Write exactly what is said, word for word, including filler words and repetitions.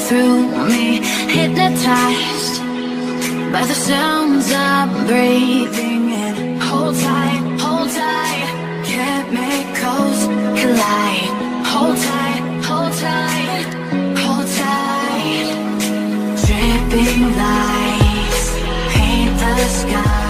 through me, hypnotized by the sounds I'm breathing in. Hold tight, hold tight, chemicals collide. Hold tight, hold tight, hold tight. Dripping lights paint the sky.